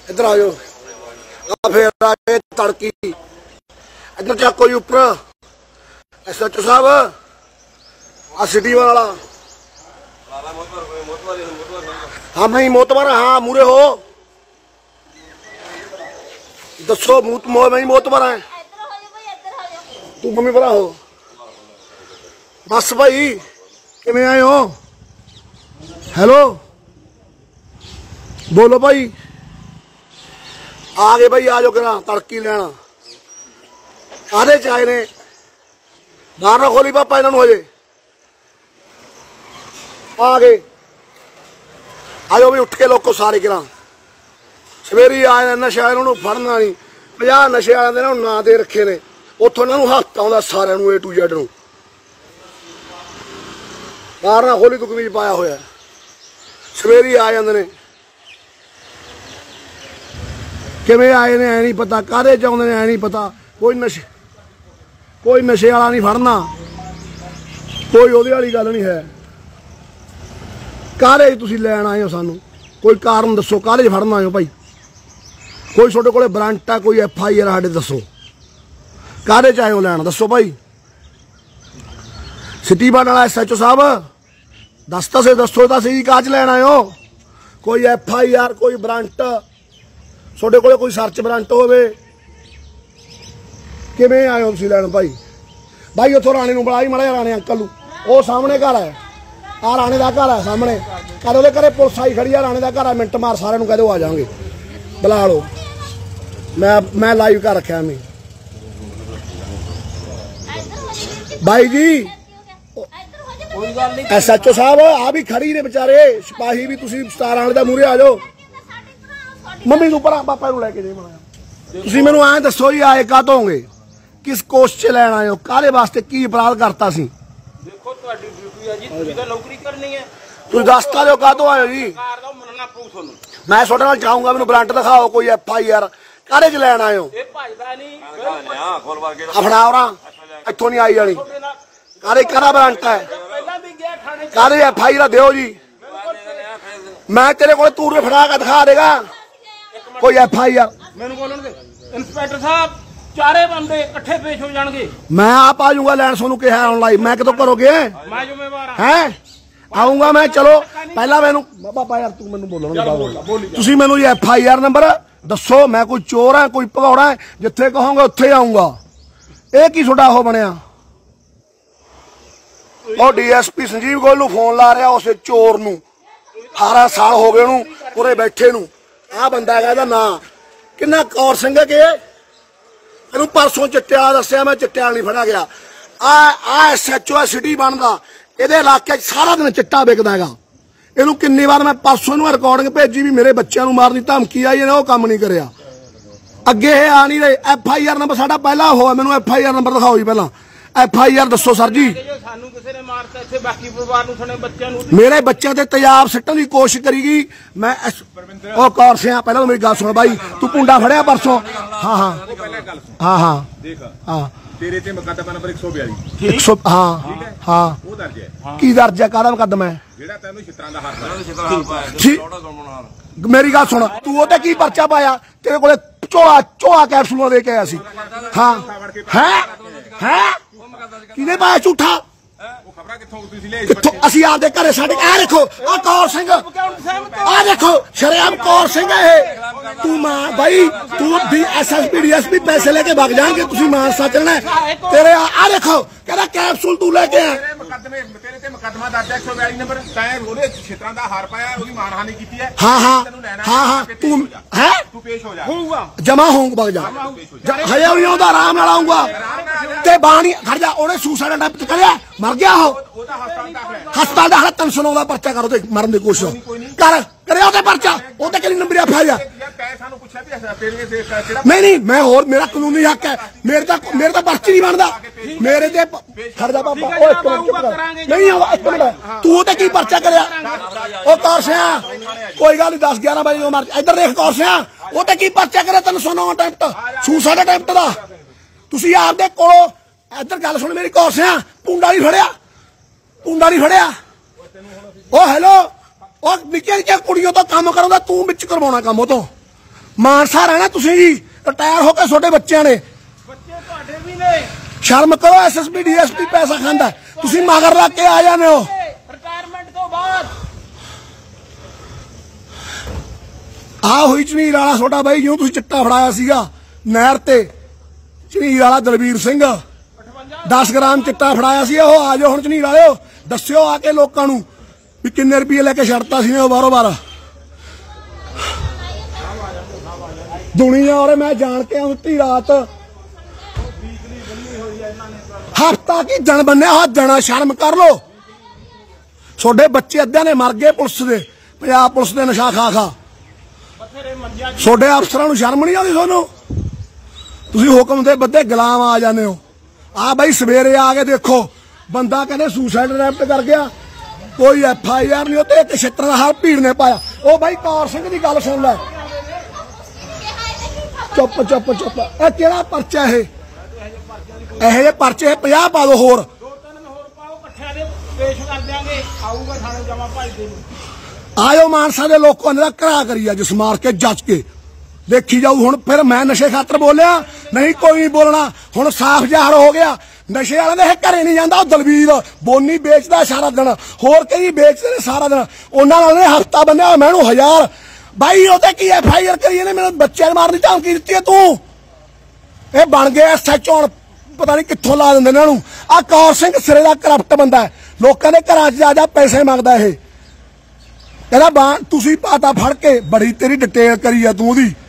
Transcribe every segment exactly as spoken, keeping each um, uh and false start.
इधर आ जाओ। फिर आ गए तड़की, इधर चाको जी उपर। एस एच ओ साहब आ सिटी वाला। हाँ भाई मोतबर, हाँ मूरे हो दसो। मैं मोतबर है, तू मम्मी भरा हो। बस भाई किमें आए हो? हेलो बोलो भाई। आ गए भाई, आ जाओ करा तड़की लेना। आधे चाहे ने बाहर ना खोली पापा इन्होंने हजे। आ गए, आ जाओ भी उठ के लोगों सारे गिरा। सवेरे आए नशा इन्होंने फड़ना नहीं। पचास नशे वाले ने ना दे रखे ने, उतों इन्होंने हत्थ आता सारे ए टू जेड। बाहर ना खोली तू कमीज पाया होया। सवेरे आ जाते ने, किवें आए ने ऐ नहीं पता, काहदे च आउंदे ने ऐ नहीं पता। कोई नशे कोई नशे वाला नहीं फड़ना, कोई ओहदे वाली गल नहीं है। काहदे तुसीं लैण आए हो सानू? कोई कारण दसो, काहदे च फड़ना आए हो भाई? कोई तुहाडे कोले वारंट है, कोई एफ आई आर साडे दसो, काहदे च आए हो लैण? दसो भाई। सिटी बन वाला एस एच ओ साहब दस तो से दसो तो सही, काज लैण आए हो? कोई एफ आई आर, कोई वारंट तुहाडे कोले, कोई सर्च वारंट होवे? किवें आए हो तुसीं लैण भाई? भाई उथों राणे नूं बुला ही माड़ा राणे अंकल नूं, वो सामने घर है, आ राणे दा घर है सामने। कल ओहदे घरे पुलिस आई खड़ी है, राणे दा घर है। मिंट मार सारे नूं कह दो आ जाएंगे, बुला लो। मैं मैं लाइव कर रखा मैं भाई जी। एस एच ओ साहब आ भी खड़ी ने बेचारे, सिपाही भी। तुसीं सतारां वाले दा मूहरे आ जाओ। मम्मी नूं परा पापा नूं लैके जाओ। तुसीं मैनूं ऐ दसो जी आए काहतों होगे? किस कोश च लैण आए हो? काहदे वास्ते की अपराध करता सी? देखो तुहाडी ड्यूटी है जी, तुसीं तां नौकरी करनी है। तुसीं दस तां काहतों आए हो जी? मैं तुहाडे नाल जाऊंगा, मैनूं वारंट दिखाओ, कोई एफ आई आर। काहदे च लैण आए हो? अपना और इत्थों नहीं आई जानी। काहदे काहदा वारंट है? काहदे एफ आई आर दिओ जी। मैं तेरे को तूरे फड़ा के दिखा देगा कोई एफ आई आर। मैनूं बोलन दे इंस्पैक्टर साहब, चारे बंदे इकट्ठे पेश हो जाएंगे। मैं आप आ जाऊंगा लैंड, सोनू कहा ऑनलाइन। मैं कितों करोगे? मैं जिम्मेवार हैं, आऊंगा मैं। चलो पहला मैनू बाबा यार तू मैनू बोलो, तुसी मैनू ये एफ आई आर नंबर दसो। मैं कोई चोर है, कोई भगौड़ा है? जिथे कहोगे उत्थे आऊंगा। ये की तुहाडा हो बनया? और D S P Sanjeev Goyal नूं फोन ला रहा, उस चोर नूं अठारह साल हो गए नूं उरे बैठे नूं। आ बंदा है, ਇਹਦਾ ਨਾਂ किन्ना कौर सिंह के ਇਹਨੂੰ परसों चिट्टिया दसिया, मैं चिट्टिया नहीं फड़ा गया। आ आ एस एच ओ सिटी बनदा, ਇਹਦੇ इलाके सारा दिन चिट्टा विकदा हैगा। ਇਹਨੂੰ किन्नी बार मैं परसों ਇਹਨੂੰ रिकॉर्डिंग भेजी भी मेरे बच्चों ਨੂੰ मारनी धमकी आई, ਇਹਨੇ ਉਹ ਕੰਮ नहीं करिया। ਅੱਗੇ ਇਹ आ नहीं रहे। एफ आई आर नंबर साडा पहला हो, मैनू एफ आई आर नंबर दिखाओ जी। पहला एफ आई आर दसो सर जी। मेरे बच्चे ते तेजाब सिट्टण की कोशिश करीगी। मैं ओ कौर सिंह पहले तो मेरी गल सुन भाई, तू पुंडा फड़िया परसों? हाँ हाँ हाँ हाँ हाँ तेरे ते मुकदमा नंबर एक सौ बयाली। एक सौ हाँ हाँ वो दर्ज है। की दर्ज है? काहदा मुकदमा है? जेड़ा तैनूं छितरां दा हार पाया। मेरी गल सुन, तू ओते की पर्चा पाया? तेरे कोले चोला चोला कैप्सूल लेके आया सी। हाँ है है किने पाया झूठा? असी आपदे घरे साडे आ देखो, आ कौर सिंह, आ देखो शरेआम कौर सिंह है। तू मां भाई, तू भी S S P D S P पैसे लेके भाग जाएंगे, तुसी मानसा चलना है। तेरे आ देखो कहदा कैप्सूल तू लेके आया। मुकदमे तेरे ते मुकदमा दर्ज है एक सौ बयाली नंबर। तैं ओदे छितरां दा हार पाया, ओदी मानहानि कीती है। हाँ हाँ हाँ हाँ तू है तू पेश हो जा, होऊगा जमा होऊगा भाग जा। हजे नहीं आउंदा, आराम नाल आऊंगा। ते बाणी खड़ जा, ओने सुसाइड अटेम्प्ट करया, मर गया हो। हस्पताल दा तीन सौ नौ दा पर्चा करो ते मरन दी कोशिश कर करे ओते पर्चा। ओते किन्नी नंबर एफ आई आर? नहीं नहीं मैं और मेरा कानूनी हक है। मेरे ता मेरे ता पर्ची नहीं बनदा मेरे ते। खड़ जा बाबा, ओ एक मिनट नहीं आवा, एक मिनट। तू ओते की पर्चा करया? ओ कौर सिंह कोई गल नहीं, दस ग्यारह बजे मर। इधर देख कौर सिंह, ओते की पर्चा करया? तीन सौ नौ अटेम्प्ट सुसाइड अटेम्प्ट दा। तुसी आपदे कोलों इधर गल सुन मेरी कौर सिंह, पुंडा नहीं फड़िया, पुंडा नहीं फड़िया। ओ हेलो, ओ निक्कियां निक्कियां कुड़ियों तो काम कराउंदा, तू विच करवाउणा काम। ओ तो ਮਾਨਸਾ ਰਹਿਣਾ ਤੁਸੀਂ ਜੀ, ਰਿਟਾਇਰ ਹੋ ਕੇ ਛੋਟੇ ਬੱਚਿਆਂ ਨੇ। ਬੱਚੇ ਤੁਹਾਡੇ ਵੀ ਨੇ, ਸ਼ਰਮ ਕਰੋ। ਐਸਐਸਪੀ ਡੀਐਸਪੀ ਪੈਸਾ ਖਾਂਦਾ, ਤੁਸੀਂ ਮਗਰ ਲੱਗ ਕੇ ਆ ਜਾਂਦੇ ਹੋ ਰਿਟਾਇਰਮੈਂਟ ਤੋਂ ਬਾਅਦ। ਆ ਹੋਈ ਝਨੀਰ ਵਾਲਾ ਛੋਟਾ ਬਾਈ, ਜਿਉਂ ਤੁਸੀਂ ਚਿੱਟਾ ਫੜਾਇਆ ਸੀਗਾ ਨਹਿਰ ਤੇ, ਝਨੀਰ ਵਾਲਾ ਦਲਵੀਰ ਸਿੰਘ ਦਸ ਗ੍ਰਾਮ ਚਿੱਟਾ ਫੜਾਇਆ ਸੀ। ਉਹ ਆ ਜਾਓ ਹੁਣ ਝਨੀਰ ਵਾਲਿਓ, ਦੱਸਿਓ ਆ ਕੇ ਲੋਕਾਂ ਨੂੰ ਵੀ ਕਿੰਨੇ ਰੁਪਏ ਲੈ ਕੇ ਛੱਡਤਾ ਸੀ ਉਹ ਬਾਰੋ ਬਾਰ ਦੁਨੀਆ। ਔਰ ਮੈਂ ਜਾਣ ਕੇ ਉੱਤੀ ਰਾਤ ਹਫਤਾ ਕੀ ਦਿਨ ਬੰਨਿਆ ਹੋਇਆ ਦਿਨ, ਸ਼ਰਮ ਕਰ ਲੋ। ਤੁਹਾਡੇ ਬੱਚੇ ਅੱਧਿਆਂ ਨੇ ਮਰ ਗਏ ਪੁਲਿਸ ਦੇ, ਪੰਜਾਬ ਪੁਲਿਸ ਦੇ ਨਸ਼ਾ ਖਾ ਖਾ। ਤੁਹਾਡੇ ਅਫਸਰਾਂ ਨੂੰ ਸ਼ਰਮ ਨਹੀਂ ਆਉਂਦੀ ਤੁਹਾਨੂੰ? ਤੁਸੀਂ ਹੁਕਮ ਦੇ ਬੱਦੇ ਗੁਲਾਮ ਆ ਜਾਂਦੇ ਹੋ। ਆ ਬਾਈ ਸਵੇਰੇ ਆ ਕੇ ਦੇਖੋ, ਬੰਦਾ ਕਹਿੰਦੇ ਸੁਸਾਈਡ ਅਟੈਂਪਟ ਕਰ ਗਿਆ, ਕੋਈ ਐਫ ਆਈ ਆਰ ਨਹੀਂ ਉੱਤੇ, ਇੱਕ ਛਿੱਤਰ ਦਾ ਹਾਲ ਭੀੜ ਨੇ ਪਾਇਆ। ਉਹ ਬਾਈ ਕੌਰ ਸਿੰਘ ਦੀ ਗੱਲ ਸੁਣ ਲੈ। ਚੁੱਪ ਚੁੱਪ ਚੁੱਪ। ਇਹ ਕਿਹੜਾ ਪਰਚਾ ਇਹ? ਇਹੋ ਜਿਹੇ ਪਰਚੇ ਪੰਜਾਹ ਪਾ ਦੋ ਹੋਰ। ਦੋ ਤਿੰਨ ਹੋਰ ਪਾਓ, ਇਕੱਠਿਆਂ ਦੇ ਪੇਸ਼ ਕਰ ਦਿਆਂਗੇ। ਆਊਗਾ ਥਾਣੇ ਜਮਾ ਭਾਈਦੇ ਨੂੰ। ਆਇਓ ਮਾਨਸਾ ਦੇ ਲੋਕਾਂ ਦਾ ਘਰਾ ਕਰੀ ਅੱਜ ਸਮਾਰ ਕੇ ਜੱਜ ਕੇ ਦੇਖੀ ਜਾਊ। ਹੁਣ ਫਿਰ ਮੈਂ ਨਸ਼ੇ ਖਾਤਰ ਬੋਲਿਆ ਨਹੀਂ, ਕੋਈ ਨਹੀਂ ਬੋਲਣਾ। ਹੁਣ ਸਾਫ਼ ਜ਼ਾਹਰ ਹੋ ਗਿਆ ਨਸ਼ੇ ਵਾਲੇ ਦੇ ਘਰੇ ਨਹੀਂ ਜਾਂਦਾ। ਉਹ ਦਲਵੀਰ ਬੋਨੀ ਵੇਚਦਾ ਸਾਰਾ ਦਿਨ, ਹੋਰ ਕਈ ਵੇਚਦੇ ਨੇ ਸਾਰਾ ਦਿਨ। ਉਹਨਾਂ ਨਾਲ ਨੇ ਹਫਤਾ ਬੰਨਿਆ ਮੈਨੂੰ ਹਜ਼ਾਰ। ਬਾਈ ਉਹ ਤੇ ਕੀ ਐਫ ਆਈ ਆਰ ਕਰੀ ਇਹਨੇ, ਮੈਨੂੰ ਬੱਚਿਆਂ ਮਾਰਨ ਦੀ ਧਮਕੀ ਦਿੱਤੀ ਹੈ ਤੂੰ। ਇਹ ਬਣ ਗਿਆ ਸੱਚ, ਹੁਣ ਪਤਾ ਨਹੀਂ ਕਿੱਥੋਂ ਲਾ ਦਿੰਦੇ ਇਹਨਾਂ ਨੂੰ। ਆ ਕੌਰ ਸਿੰਘ ਸਿਰੇ ਦਾ ਕਰਪਟ ਬੰਦਾ ਹੈ, ਲੋਕਾਂ ਦੇ ਘਰਾਂ 'ਚ ਜਾ ਜਾ ਪੈਸੇ ਮੰਗਦਾ। ਇਹ ਕਹਿੰਦਾ ਬਾ ਤੁਸੀਂ ਪਾਤਾ ਫੜ ਕੇ, ਬੜੀ ਤੇਰੀ ਡਿਟੇਲ ਕਰੀ ਆ ਤੂੰ ਉਹਦੀ।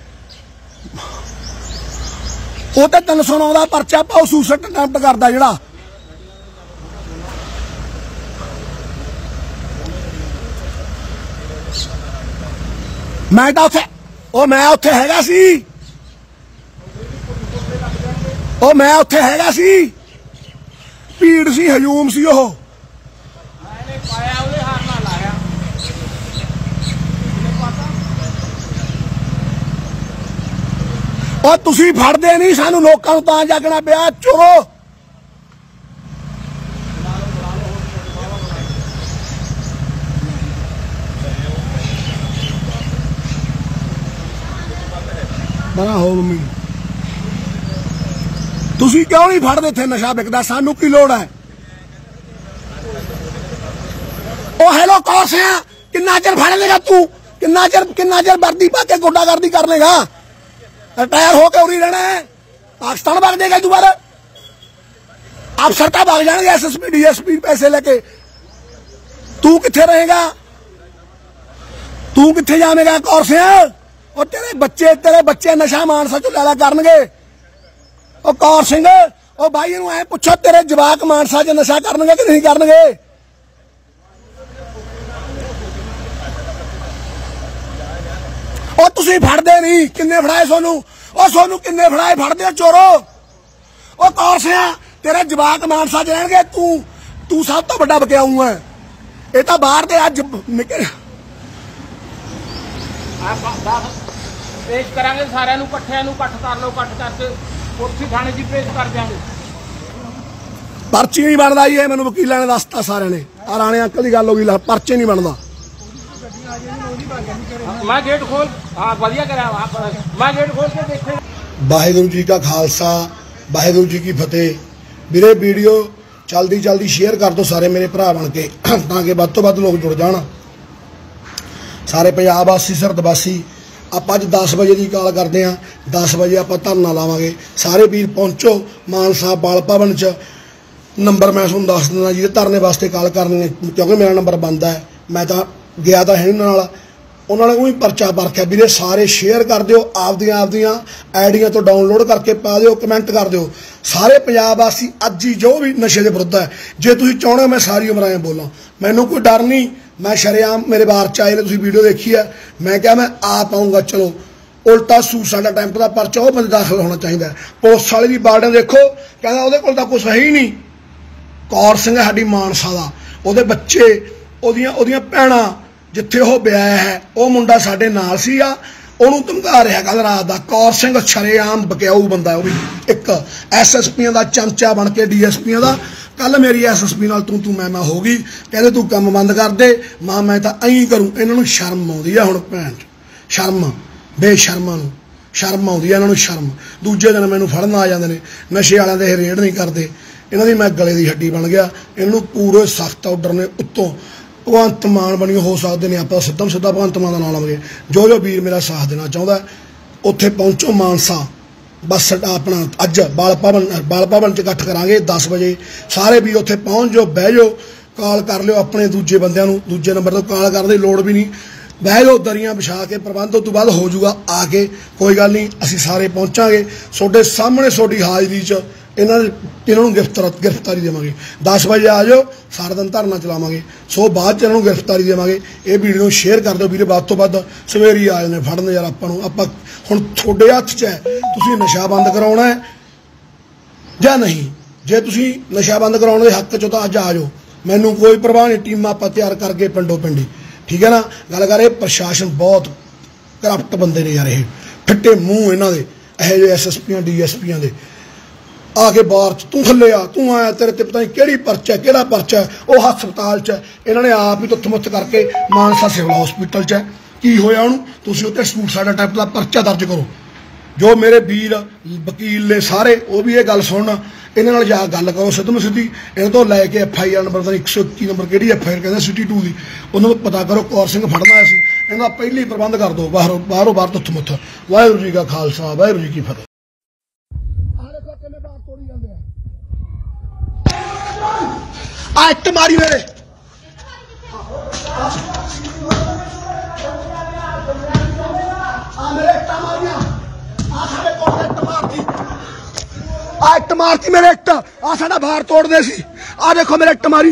ਉਹ ਤੇ ਤਿੰਨ ਸੌ ਨੌ ਦਾ ਪਰਚਾ ਪਾਓ, ਸੁਸਾਈਡ ਅਟੈਂਪਟ ਕਰਦਾ ਜਿਹੜਾ। ਮੈਂ ਤਾਂ ਉੱਥੇ ਉਹ ਮੈਂ ਉੱਥੇ ਹੈਗਾ ਸੀ ਉਹ ਮੈਂ ਉੱਥੇ ਹੈਗਾ ਸੀ ਭੀੜ ਸੀ, ਹਜੂਮ ਸੀ। ਉਹ ਮੈਨੇ ਪਾਇਆ ਉਹਦੇ ਹਾਰ ਨਾਲ ਲਾਇਆ। ਉਹ ਤੁਸੀਂ ਫੜਦੇ ਨਹੀਂ ਸਾਨੂੰ, ਲੋਕਾਂ ਨੂੰ ਤਾਂ ਜਾਗਣਾ ਪਿਆ। ਚੋਰੋ ਬਣਾ ਹੋ ਮੰਮੀ, ਤੁਸੀਂ ਕਿਉਂ ਨਹੀਂ ਫੜਦੇ? ਇੱਥੇ ਨਸ਼ਾ ਵਿਕਦਾ, ਸਾਨੂੰ ਕੀ ਲੋੜ ਹੈ? ਉਹ ਹੈਲੋ ਕੌਰ ਸਿਆ, ਕਿੰਨਾ ਚਿਰ ਫੜ ਲੇਗਾ ਤੂੰ? ਕਿੰਨਾ ਚਿਰ ਕਿੰਨਾ ਚਿਰ ਵਰਦੀ ਪਾ ਕੇ ਗੁੰਡਾਗਰਦੀ ਕਰ ਲੇਗਾ? ਰਿਟਾਇਰ ਹੋ ਕੇ ਉਰੀ ਰਹਿਣਾ ਹੈ? ਪਾਕਿਸਤਾਨ ਭਾਗ ਜਾਏਗਾ ਦੁਬਾਰਾ? ਅਫਸਰ ਤਾਂ ਭਾਗ ਜਾਣਗੇ, S S P D S P ਪੈਸੇ ਲੈਕੇ। ਤੂੰ ਕਿੱਥੇ ਰਹੇਗਾ? ਤੂੰ ਕਿੱਥੇ ਜਾਵੇਗਾ ਕੌਰ ਸਿਆ? ਉਹ ਤੇਰੇ ਬੱਚੇ ਤੇਰੇ ਬੱਚੇ ਨਸ਼ਾ ਮਾਨਸਾ ਚੋਂ ਲੈਲਾ ਕਰਨਗੇ। ਉਹ ਕੌਰ ਸਿੰਘ, ਉਹ ਬਾਈ ਨੂੰ ਐ ਪੁੱਛੋ ਤੇਰੇ ਜਵਾਕ ਮਾਨਸਾ 'ਚ ਨਸ਼ਾ ਕਰਨਗੇ ਕਿ ਨਹੀਂ ਕਰਨਗੇ? ਉਹ ਤੁਸੀਂ ਫੜਦੇ ਨਹੀਂ, ਕਿੰਨੇ ਫੜਾਏ ਸੋਨੂੰ? ਉਹ ਸੋਨੂੰ ਕਿੰਨੇ ਫੜਾਏ? ਫੜਦੇ ਹੋ ਚੋਰੋ। ਉਹ ਕੌਰ ਸਿਆ, ਤੇਰੇ ਜਵਾਕ ਮਾਨਸਾ 'ਚ ਰਹਿਣਗੇ, ਤੂੰ ਤੂੰ ਸਭ ਤੋਂ ਵੱਡਾ ਬਕਿਆਊ ਹੈ। ਇਹ ਤਾਂ ਬਾਹਰ ਦੇ ਅੱਜ ਨਿਕਲ ਪੇਸ਼ ਕਰਾਂਗੇ ਸਾਰਿਆਂ ਨੂੰ, ਇਕੱਠਿਆਂ ਨੂੰ ਇਕੱਠ ਕਰ ਲਓ, ਇਕੱਠ ਕਰਕੇ ਉੱਥੇ ਥਾਣੇ 'ਚ ਪੇਸ਼ ਕਰ ਦਿਆਂਗੇ। ਪਰਚੀ ਨਹੀਂ ਬਣਦਾ ਜੀ, ਇਹ ਮੈਨੂੰ ਵਕੀਲਾਂ ਨੇ ਦੱਸਤਾ ਸਾਰਿਆਂ ਨੇ। ਆ ਰਾਣੇ ਅੰਕਲ ਦੀ ਗੱਲ ਹੋ ਗਈ, ਪਰਚੇ ਨਹੀਂ ਬਣਦਾ। ਮੈਂ ਗੇਟ ਖੋਲ ਹਾਂ ਵਧੀਆ ਕਰਿਆ, ਮੈਂ ਗੇਟ ਖੋਲ ਕੇ ਦੇਖੇ। ਵਾਹਿਗੁਰੂ ਜੀ ਕਾ ਖਾਲਸਾ, ਵਾਹਿਗੁਰੂ ਜੀ ਕੀ ਫਤਿਹ। ਵੀਰੇ ਵੀਡੀਓ ਜਲਦੀ ਜਲਦੀ ਸ਼ੇਅਰ ਕਰ ਦਿਓ ਸਾਰੇ ਮੇਰੇ ਭਰਾ ਬਣ ਕੇ, ਤਾਂ ਕਿ ਵੱਧ ਤੋਂ ਵੱਧ ਲੋਕ ਜੁੜ ਜਾਣ। ਸਾਰੇ ਪੰਜਾਬ ਵਾਸੀ ਸਰਹੱਦ ਵਾਸੀ ਆਪਾਂ ਅੱਜ ਦਸ ਵਜੇ ਦੀ ਕਾਲ ਕਰਦੇ ਹਾਂ। ਦਸ ਵਜੇ ਆਪਾਂ ਧਰਨਾ ਲਾਵਾਂਗੇ। ਸਾਰੇ ਵੀਰ ਪਹੁੰਚੋ ਮਾਨਸਾ ਬਾਲ ਭਵਨ 'ਚ। ਨੰਬਰ ਮੈਂ ਤੁਹਾਨੂੰ ਦੱਸ ਦਿੰਦਾ ਜਿਹਦੇ ਧਰਨੇ ਵਾਸਤੇ ਕਾਲ ਕਰਨੀ ਹੈ, ਕਿਉਂਕਿ ਮੇਰਾ ਨੰਬਰ ਬੰਦ ਹੈ। ਮੈਂ ਤਾਂ ਗਿਆ ਤਾਂ ਹੈ ਉਹਨਾਂ ਨਾਲ, ਉਹਨਾਂ ਨੇ ਉਹੀ ਪਰਚਾ ਪਰਖਿਆ। ਵੀਰੇ ਸਾਰੇ ਸ਼ੇਅਰ ਕਰ ਦਿਓ, ਆਪਦੀਆਂ ਆਪਦੀਆਂ ਆਈਡੀਆਂ ਤੋਂ ਡਾਊਨਲੋਡ ਕਰਕੇ ਪਾ ਦਿਓ, ਕਮੈਂਟ ਕਰ ਦਿਓ। ਸਾਰੇ ਪੰਜਾਬ ਵਾਸੀ ਅੱਜ ਹੀ ਜੋ ਵੀ ਨਸ਼ੇ ਦੇ ਵਿਰੁੱਧ ਹੈ, ਜੇ ਤੁਸੀਂ ਚਾਹੁੰਦੇ ਹੋ ਮੈਂ ਸਾਰੀ ਉਮਰ ਐਂ ਬੋਲਾਂ, ਮੈਨੂੰ ਕੋਈ ਡਰ ਨਹੀਂ। ਮੈਂ ਸ਼ਰੇਆਮ ਮੇਰੇ ਬਾਰ 'ਚ ਆਏ ਨੇ, ਤੁਸੀਂ ਵੀਡੀਓ ਦੇਖੀ ਹੈ। ਮੈਂ ਕਿਹਾ ਮੈਂ ਆ ਪਾਊਂਗਾ, ਚਲੋ ਉਲਟਾ ਸੁਸਾਈਡ ਅਟੈਂਪਟ ਦਾ ਪਰਚਾ ਉਹ ਬੰਦੇ ਦਾਖਲ ਹੋਣਾ ਚਾਹੀਦਾ। ਪੁਲਿਸ ਵਾਲੇ ਦੀ ਬਾਰਡਰ ਦੇਖੋ, ਕਹਿੰਦਾ ਉਹਦੇ ਕੋਲ ਤਾਂ ਕੁਛ ਹੈ ਹੀ ਨਹੀਂ। ਕੌਰ ਸਿੰਘ ਸਾਡੀ ਮਾਨਸਾ ਦਾ, ਉਹਦੇ ਬੱਚੇ, ਉਹਦੀਆਂ ਉਹਦੀਆਂ ਭੈਣਾਂ, ਜਿੱਥੇ ਉਹ ਵਿਆਹਿਆ ਹੈ ਉਹ ਮੁੰਡਾ ਸਾਡੇ ਨਾਲ ਸੀ ਆ, ਉਹਨੂੰ ਧਮਕਾ ਰਿਹਾ ਕੱਲ ਰਾਤ ਦਾ। ਕੌਰ ਸਿੰਘ ਸ਼ਰੇਆਮ ਬਕਿਆਊ ਬੰਦਾ, ਉਹ ਵੀ ਇੱਕ ਐਸ ਐਸ ਪੀਆਂ ਦਾ ਚਮਚਾ ਬਣ ਕੇ ਡੀ ਐਸ ਪੀਆਂ ਦਾ। ਕੱਲ ਮੇਰੀ ਐਸ ਐਸ ਪੀ ਨਾਲ ਤੂੰ ਤੂੰ ਮੈਂ ਮੈਂ ਹੋ ਗਈ, ਕਹਿੰਦੇ ਤੂੰ ਕੰਮ ਬੰਦ ਕਰ ਦੇ। ਮਾਂ ਮੈਂ ਤਾਂ ਐਂ ਕਰੂੰ। ਇਹਨਾਂ ਨੂੰ ਸ਼ਰਮ ਆਉਂਦੀ ਆ ਹੁਣ, ਭੈਣ ਸ਼ਰਮ। ਬੇਸ਼ਰਮਾਂ ਨੂੰ ਸ਼ਰਮ ਆਉਂਦੀ ਹੈ ਇਹਨਾਂ ਨੂੰ ਸ਼ਰਮ। ਦੂਜੇ ਦਿਨ ਮੈਨੂੰ ਫੜਨ ਆ ਜਾਂਦੇ ਨੇ। ਨਸ਼ੇ ਵਾਲਿਆਂ ਦੇ ਇਹ ਰੇਡ ਨਹੀਂ ਕਰਦੇ। ਇਹਨਾਂ ਦੀ ਮੈਂ ਗਲੇ ਦੀ ਹੱਡੀ ਬਣ ਗਿਆ। ਇਹਨੂੰ ਪੂਰੇ ਸਖਤ ਆਰਡਰ ਨੇ ਉੱਤੋਂ। ਭਗਵੰਤ ਮਾਨ ਬਣੀ ਹੋ ਸਕਦੇ ਨੇ, ਆਪਾਂ ਸਿੱਧਾ ਸਿੱਧਾ ਭਗਵੰਤ ਮਾਨ ਦਾ ਨਾਂ ਲਵਾਂਗੇ। ਜੋ ਜੋ ਵੀਰ ਮੇਰਾ ਸਾਥ ਦੇਣਾ ਚਾਹੁੰਦਾ ਉੱਥੇ ਪਹੁੰਚੋ ਮਾਨਸਾ ਬਸ ਆਪਣਾ ਅੱਜ ਬਾਲ ਭਵਨ ਬਾਲ ਭਵਨ 'ਚ ਇਕੱਠ ਕਰਾਂਗੇ ਦਸ ਵਜੇ। ਸਾਰੇ ਵੀਰ ਉੱਥੇ ਪਹੁੰਚ ਜਾਓ, ਬਹਿ ਜਾਓ, ਕਾਲ ਕਰ ਲਿਓ ਆਪਣੇ ਦੂਜੇ ਬੰਦਿਆਂ ਨੂੰ। ਦੂਜੇ ਨੰਬਰ ਤੋਂ ਕਾਲ ਕਰਨ ਦੀ ਲੋੜ ਵੀ ਨਹੀਂ। ਬਹਿ ਜਾਓ, ਦਰੀਆਂ ਵਿਛਾ ਕੇ ਪ੍ਰਬੰਧ ਉਸ ਤੋਂ ਬਾਅਦ ਹੋ ਜਾਊਗਾ ਆ ਕੇ। ਕੋਈ ਗੱਲ ਨਹੀਂ, ਅਸੀਂ ਸਾਰੇ ਪਹੁੰਚਾਂਗੇ ਤੁਹਾਡੇ ਸਾਹਮਣੇ। ਤੁਹਾਡੀ ਹਾਜ਼ਰੀ 'ਚ ਇਹਨਾਂ ਇਹਨਾਂ ਨੂੰ ਗ੍ਰਿਫਤਾਰ ਗ੍ਰਿਫਤਾਰੀ ਦੇਵਾਂਗੇ। ਦਸ ਵਜੇ ਆ ਜਾਓ, ਸਾਰਾ ਦਿਨ ਧਰਨਾ ਚਲਾਵਾਂਗੇ। ਸੋ ਬਾਅਦ 'ਚ ਇਹਨਾਂ ਨੂੰ ਗ੍ਰਿਫਤਾਰੀ ਦੇਵਾਂਗੇ। ਇਹ ਵੀਡੀਓ ਨੂੰ ਸ਼ੇਅਰ ਕਰ ਦਿਓ ਵੀਰੇ, ਵੱਧ ਤੋਂ ਵੱਧ। ਸਵੇਰੇ ਹੀ ਆ ਜਾਂਦੇ ਫੜਨ ਯਾਰ ਆਪਾਂ ਨੂੰ। ਆਪਾਂ ਹੁਣ ਤੁਹਾਡੇ ਹੱਥ 'ਚ ਹੈ, ਤੁਸੀਂ ਨਸ਼ਾ ਬੰਦ ਕਰਾਉਣਾ ਹੈ ਜਾਂ ਨਹੀਂ। ਜੇ ਤੁਸੀਂ ਨਸ਼ਾ ਬੰਦ ਕਰਾਉਣ ਦੇ ਹੱਕ 'ਚ ਤਾਂ ਅੱਜ ਆ ਜਾਓ, ਮੈਨੂੰ ਕੋਈ ਪਰਵਾਹ ਨਹੀਂ। ਟੀਮਾਂ ਆਪਾਂ ਤਿਆਰ ਕਰਕੇ ਪਿੰਡੋਂ ਪਿੰਡੀ, ਠੀਕ ਹੈ ਨਾ। ਗੱਲ ਕਰ, ਇਹ ਪ੍ਰਸ਼ਾਸਨ ਬਹੁਤ ਕਰਪਟ ਬੰਦੇ ਨੇ ਯਾਰ। ਇਹ ਫਿੱਟੇ ਮੂੰਹ ਇਹਨਾਂ ਦੇ, ਇਹੋ ਜਿਹੇ ਐਸ ਐਸ ਪੀਆਂ ਡੀ ਐਸ ਪੀਆਂ ਦੇ ਆ ਕੇ ਬਾਹਰ 'ਚ ਤੂੰ ਥੱਲੇ ਆ, ਤੂੰ ਆਇਆ, ਤੇਰੇ ਤੇ ਪਤਾ ਨਹੀਂ ਕਿਹੜੀ ਪਰਚਾ ਕਿਹੜਾ ਪਰਚਾ। ਉਹ ਹਸਪਤਾਲ 'ਚ ਇਹਨਾਂ ਨੇ ਆਪ ਹੀ ਤੁੱਥ-ਮੁੱਥ ਕਰਕੇ ਮਾਨਸਾ ਸਿਵਲ ਹਸਪੀਟਲ 'ਚ ਕੀ ਹੋਇਆ ਉਹਨੂੰ। ਤੁਸੀਂ ਉੱਤੇ ਸੂਟ ਸਾਡਾ ਟਾਈਪ ਦਾ ਪਰਚਾ ਦਰਜ ਕਰੋ। ਜੋ ਮੇਰੇ ਵੀਰ ਵਕੀਲ ਨੇ ਸਾਰੇ, ਉਹ ਵੀ ਇਹ ਗੱਲ ਸੁਣਨ। ਇਹਨਾਂ ਨਾਲ ਜਾ ਗੱਲ ਕਰੋ ਸਿੱਧਮ ਸਿੱਧੀ। ਇਹਨਾਂ ਤੋਂ ਲੈ ਕੇ ਐਫ ਆਈ ਆਰ ਨੰਬਰ ਇੱਕ ਸੌ ਇੱਕੀ ਨੰਬਰ ਕਿਹੜੀ ਐਫ ਆਈ ਆਰ ਕਹਿੰਦੇ ਸਿਟੀ ਟੂ ਦੀ, ਉਹਨਾਂ ਨੂੰ ਪਤਾ ਕਰੋ। ਕੌਰ ਸਿੰਘ ਫੜਨਾ ਆਇਆ ਸੀ, ਇਹਦਾ ਪਹਿਲੀ ਪ੍ਰਬੰਧ ਕਰ ਦਿਓ। ਬਾਹਰੋਂ ਬਾਹਰੋਂ ਬਾਹਰ ਤੁੱਥ-ਮੁੱਥ। ਵਾਹਿਗੁਰੂ ਜੀ ਕਾ ਖਾਲਸਾ, ਵਾਹਿਗੁਰੂ ਜੀ ਕੀ ਫਤਿਹ। ਆ ਇੱਟ ਮਾਰੀ ਮੇਰੇ। ਆ ਮੇਰੇ ਇੱਟਾਂ ਮਾਰੀਆਂ। ਆ ਸਾਡੇ ਕੋਲ ਇੱਟ ਮਾਰਤੀ। ਆ ਇੱਟ ਮਾਰਤੀ ਮੇਰੇ ਇੱਟ। ਆ ਸਾਡਾ ਬਾਹਰ ਤੋੜਦੇ ਸੀ। ਆ ਦੇਖੋ ਮੇਰੇ ਇੱਟ ਮਾਰੀ।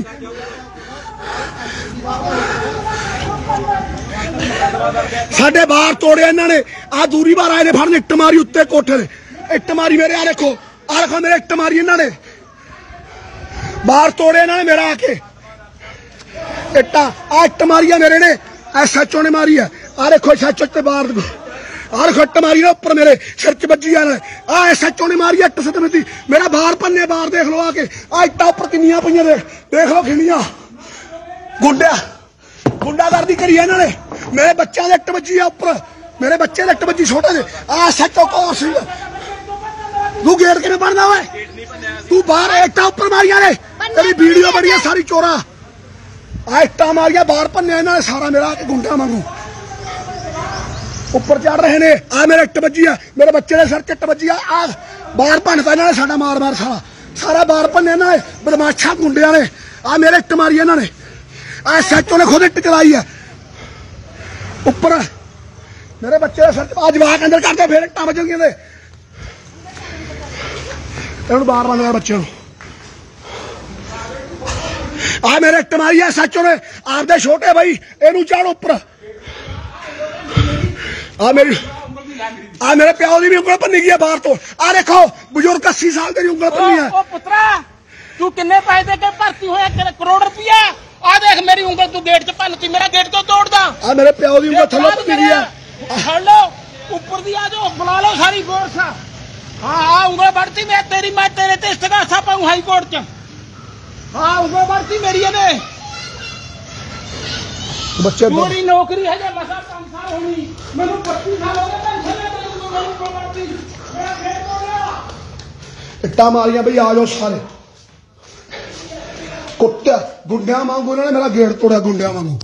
ਸਾਡੇ ਬਾਹਰ ਤੋੜਿਆ ਇਹਨਾਂ ਨੇ। ਆ ਦੂਰੀ ਬਾਹਰ ਆਏ ਨੇ ਫੜਨ। ਇੱਟ ਮਾਰੀ ਉੱਤੇ ਕੋਠੇ ਦੇ। ਇੱਟ ਮਾਰੀ ਮੇਰੇ। ਆ ਦੇਖੋ, ਆ ਦੇਖੋ ਮੇਰੇ ਇੱਟ ਮਾਰੀ ਇਹਨਾਂ ਨੇ। ਬਾਹਰ ਤੋੜੇ ਇਹਨਾਂ ਨੇ ਮੇਰਾ ਆ ਕੇ ਇੱਟਾਂ। ਆ ਇੱਟ ਮਾਰੀ ਆ ਮੇਰੇ ਨੇ। ਐਸ ਐਚ ਓ ਨੇ ਮਾਰੀ ਆ। ਆ ਦੇਖੋ ਐਸ ਐਚ ਓ ਤੇ ਬਾਹਰ ਆ ਦੇਖੋ ਇੱਟ ਮਾਰੀ ਨਾ ਉੱਪਰ ਮੇਰੇ ਸਿਰ 'ਚ ਵੱਜੀ ਆ। ਆ ਐਸ ਐਚ ਓ ਨੇ ਮਾਰੀ ਇੱਟ ਸਤਮਤੀ। ਮੇਰਾ ਬਾਹਰ ਪੰਨੇ ਬਾਹਰ ਦੇਖ ਲਓ ਆ ਕੇ। ਆ ਇੱਟਾਂ ਉੱਪਰ ਕਿੰਨੀਆਂ ਪਈਆਂ ਦੇਖ ਦੇਖ ਲਓ ਕਿੰਨੀਆਂ। ਗੁੰਡਿਆ ਗੁੰਡਾਗਰਦੀ ਕਰੀ ਇਹਨਾਂ ਨੇ। ਮੇਰੇ ਬੱਚਿਆਂ ਦੇ ਇੱਟ ਵੱਜੀ ਆ ਉੱਪਰ। ਮੇਰੇ ਬੱਚੇ ਦੇ ਇੱਟ ਵੱਜੀ ਛੋਟੇ ਦੇ। ਆ S H O Kaur Singh. ਤੂੰ ਗੇਟ ਕਿਵੇਂ ਬਣਦਾ ਓਏ? ਤੂੰ ਬਾਹਰ ਇੱਟਾਂ ਉੱਪਰ ਮਾਰੀਆਂ ਨੇ। ਤੇਰੀ ਵੀਡੀਓ ਬਣੀ ਆ ਸਾਰੀ ਚੋਰਾ। ਆ ਇੱਟਾਂ ਮਾਰੀਆਂ ਬਾਹਰ ਭੰਨਿਆ ਇਹਨਾਂ ਨੇ ਸਾਰਾ ਮੇਰਾ। ਆ ਕੇ ਗੁੰਡਾ ਵਾਂਗੂ ਉੱਪਰ ਚੜ ਰਹੇ ਨੇ। ਆ ਮੇਰੇ ਇੱਟ ਵੱਜੀ ਆ। ਮੇਰੇ ਬੱਚੇ ਦੇ ਸਿਰ 'ਚ ਇੱਟ ਵੱਜੀ ਆ। ਆ ਬਾਹਰ ਭੰਨਤਾ ਇਹਨਾਂ ਨੇ ਸਾਡਾ ਮਾਰ ਮਾਰ ਸਾਰਾ ਸਾਰਾ ਬਾਹਰ ਭੰਨਿਆ ਇਹਨਾਂ ਨੇ ਬਦਮਾਸ਼ਾਂ ਗੁੰਡਿਆਂ ਨੇ। ਆ ਮੇਰੇ ਇੱਟ ਮਾਰੀ ਇਹਨਾਂ ਨੇ। ਆ ਐਸ ਐਚ ਓ ਨੇ ਖੁਦ ਇੱਟ ਚਲਾਈ ਆ ਉੱਪਰ ਮੇਰੇ ਬੱਚੇ ਦੇ ਸਿਰ 'ਚ। ਆ ਜਵਾਕ ਅੰਦਰ ਕਰਦੇ ਫੇਰ ਇੱਟਾਂ ਵੱਜਣਗੀਆਂ ਤੇ ਇਹਨੂੰ ਬਾਹਰ ਬੰਦ ਕਰ ਬੱਚਿਆਂ ਨੂੰ। ਆ ਮੇਰੇ ਇੱਟ ਮਾਰੀ ਆ ਸੱਚੋ ਨੇ ਆਪਦੇ ਛੋਟੇ ਬਾਈ। ਇਹਨੂੰ ਚਾੜ ਉੱਪਰ। ਆ ਮੇਰੀ ਆ ਮੇਰੇ ਪਿਓ ਦੀ ਵੀ ਉਂਗਲ ਭੰਨੀ ਗਈ ਆ ਬਾਹਰ ਤੋਂ। ਆ ਦੇਖੋ ਬਜ਼ੁਰਗ ਅੱਸੀ ਸਾਲ ਦੀ ਉਂਗਲ ਭੰਨੀ ਆ। ਉਹ ਪੁੱਤਰਾ ਤੂੰ ਕਿੰਨੇ ਪੈਸੇ ਦੇ ਕੇ ਭਰਤੀ ਹੋਇਆ? ਕਰੋੜ ਰੁਪਇਆ। ਆ ਦੇਖ ਮੇਰੀ ਉਂਗਲ ਤੂੰ ਗੇਟ 'ਚ ਭੰਨਤੀ। ਮੇਰਾ ਗੇਟ ਕਿਉਂ ਤੋੜਦਾ? ਆ ਮੇਰੇ ਪਿਓ ਦੀ ਉਂਗਲ ਥੱਲੇ ਭੰਨੀ ਗਈ ਆ। ਫੜ ਲਓ ਉੱਪਰ ਦੀ। ਆ ਜਾਓ ਬੁਲਾ ਲਓ ਸਾਰੀ ਫੋਰਸ। हाँ हाँ उंगल बढ़ती मैं तेरी मैं तेरे ते इस्तगासा पाऊं हाई कोर्ट च। हाँ उंगल बढ़ती मेरी है बच्चे पूरी नौकरी है जब मसा पांच साल होनी मैंने पच्चीस साल हो गए पेंशन ले उंगल बढ़ती मेरा खेत हो गया। इट्टा मारिया भाई आ जाओ सारे। कुत्ते गुंडिया वांगू इन्होंने मेरा गेट तोड़ा गुंडिया वांगू।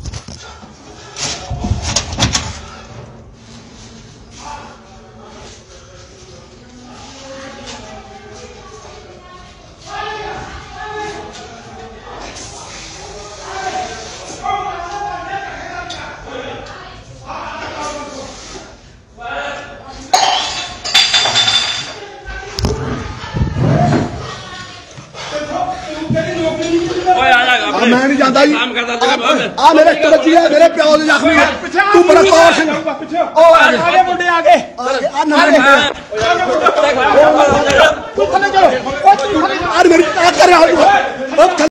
मैं नहीं जानता जी। आ मेरे एक बच्ची है मेरे प्यो से जख्मी है। तू बड़ा कौर सिंह ओ आगे मुंडे आगे आ नंबर आ मेरी क्या कर रहा है।